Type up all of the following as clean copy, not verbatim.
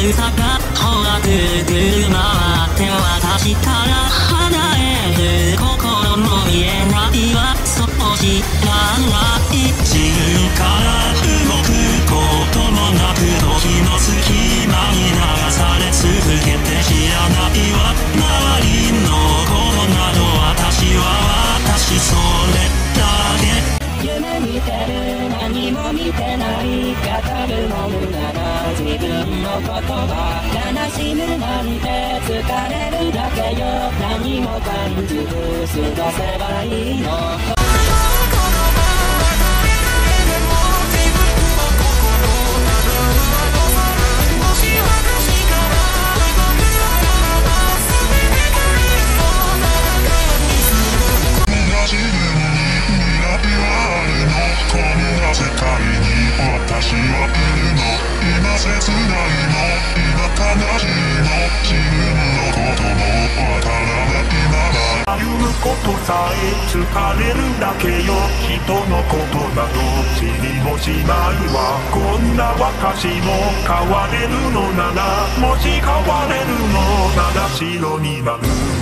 るさが遠く車って私から離れる心の見えないはそう知らない自分から動くこともなく時の隙間に流され続けて知らないわ周りのことなど私は私それだけ夢見てる何も見てない語るも無駄な自分の言葉悲しむなんて疲れるだけよ何も感じず過ごせばいいの世界に私はいるの今切ないの今悲しいの自分のこともわからないなら歩むことさえ疲れるだけよ人のことなど知りもしないわこんな私も変われるのならもし変われるのなら白になる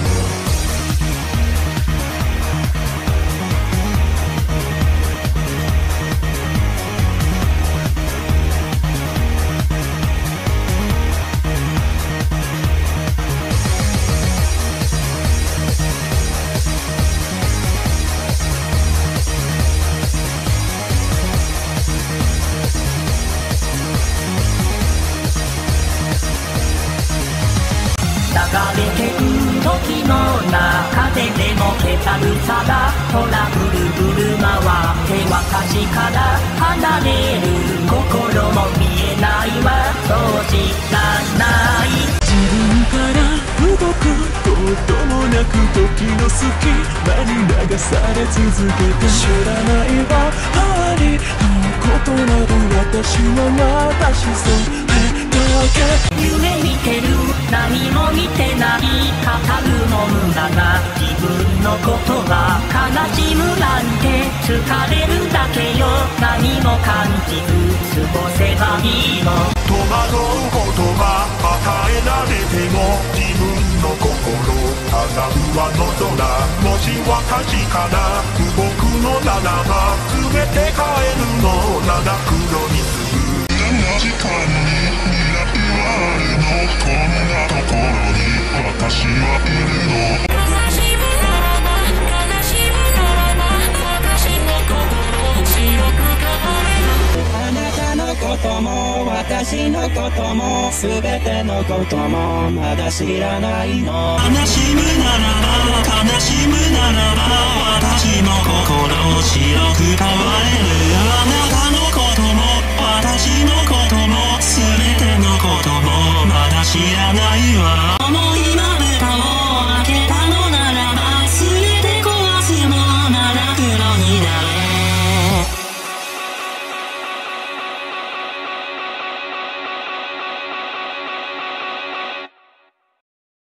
流れてく時の中ででもけたるさだほらぐるぐる回って私から離れる心も見えないわそう知らない自分から動くこともなく時の隙間に流され続けて知らないわ周りのことなど私は私それ夢見てる何も見てない語るも無駄な自分のことが悲しむなんて疲れるだけよ何も感じず過ごせばいいの戸惑う言葉与えられても自分の心ただ上の空もし私から動くのならば全て変えるのなら黒にする時間にこんなところに私はいるの悲しむならば悲しむならば私の心白く変われるあなたのことも私のことも全てのこともまだ知らないの悲しむならば悲しむならば私の心白く変われるあなたのことも私のことも全てのこともまだ知らないわ思い